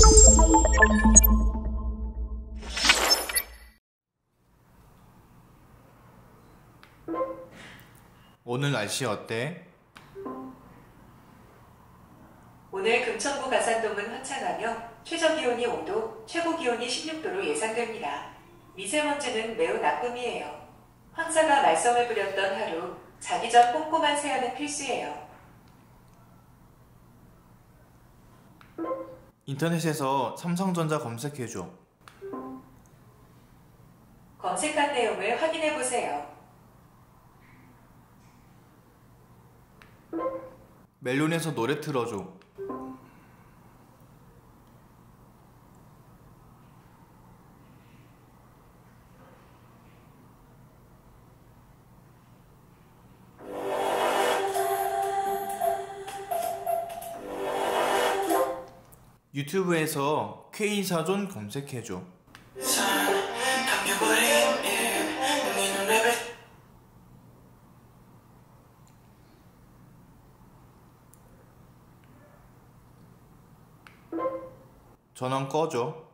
오늘 날씨 어때? 오늘 금천구 가산동은 화창하며 최저기온이 5도, 최고기온이 16도로 예상됩니다. 미세먼지는 매우 나쁨이에요. 황사가 말썽을 부렸던 하루, 자기 전 꼼꼼한 세안은 필수예요. 인터넷에서 삼성전자 검색해줘. 검색한 내용을 확인해보세요. 멜론에서 노래 틀어줘. 유튜브에서 K사존 검색해줘. 전원 꺼줘.